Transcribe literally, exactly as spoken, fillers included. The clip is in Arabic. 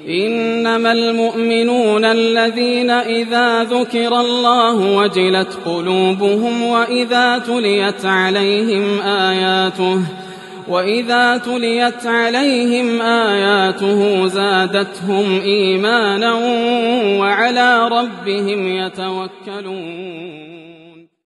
إنما المؤمنون الذين إذا ذكر الله وجلت قلوبهم وإذا تليت عليهم آياته وإذا تليت عليهم آياته زادتهم إيمانا وعلى ربهم يتوكلون.